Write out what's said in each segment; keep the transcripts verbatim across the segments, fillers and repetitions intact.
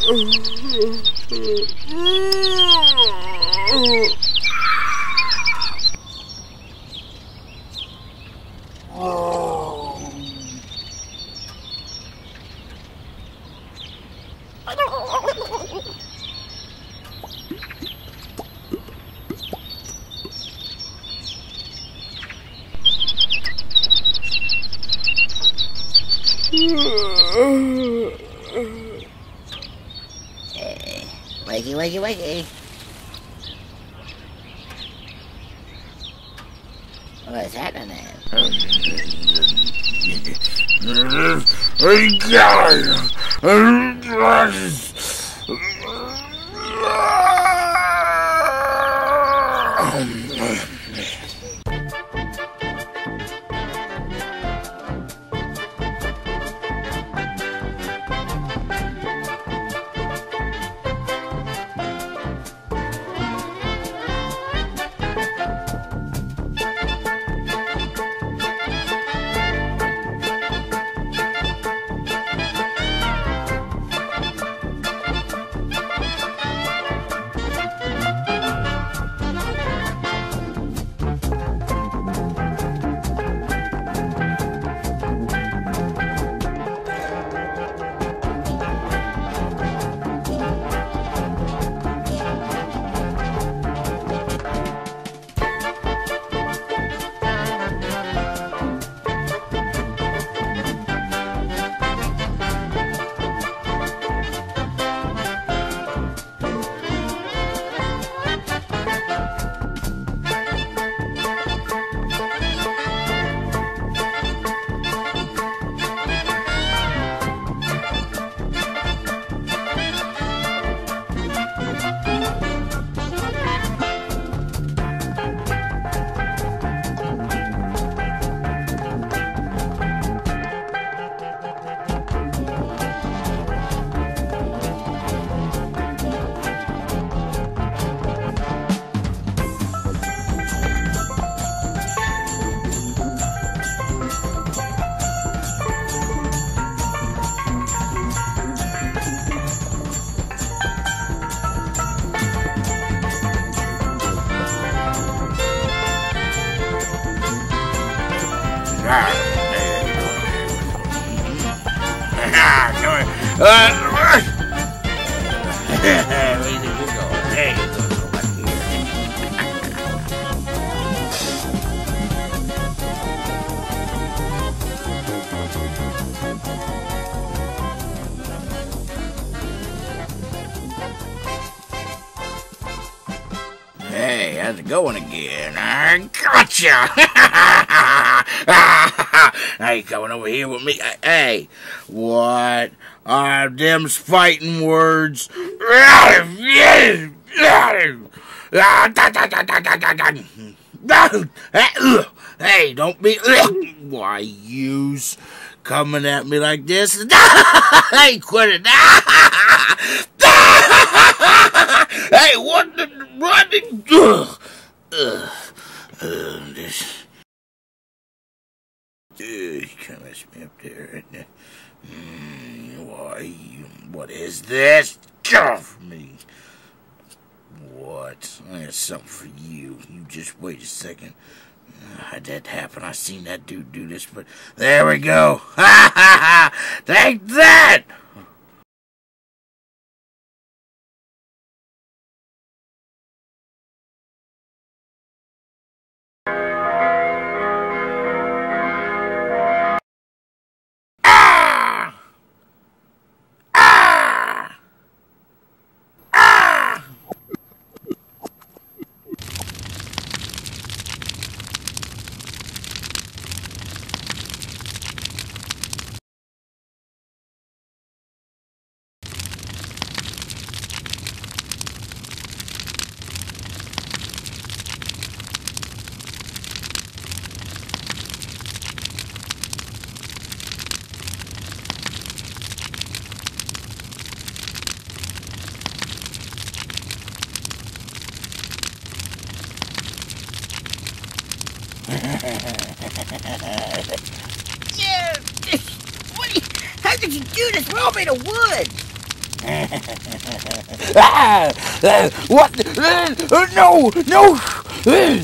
Hey, wakey, wakey, wakey. What's happening? Hey, how's it going again? I gotcha! Now you coming over here with me? Hey, what are them fighting words? Hey, don't be... Why, yous coming at me like this? Hey, quit it! Hey, what the... What the... Ugh. Ugh. Ugh. This... Ugh, you can't mess me up there. Mm, why, what is this? Get off me! What? I got something for you. You just wait a second. How'd that happen? I seen that dude do this, but there we go. Ha ha ha! Take that! Yeah, what? You, how did you do this? We're all made of wood. Ah! Uh, what? Uh, no! No! Uh.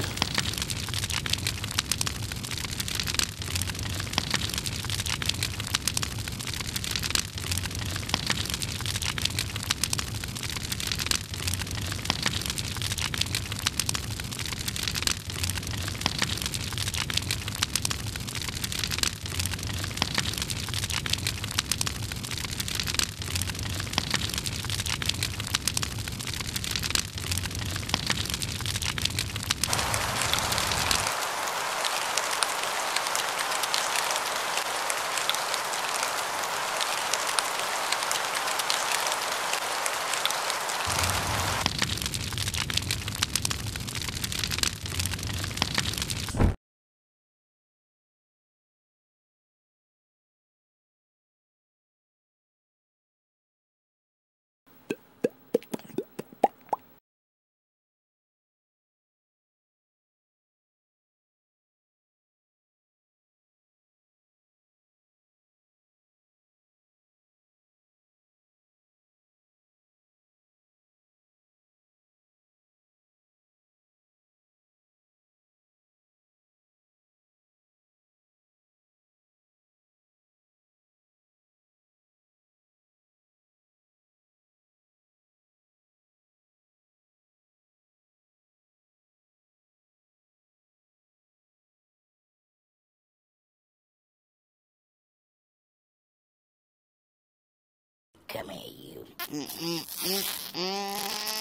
Come here, you.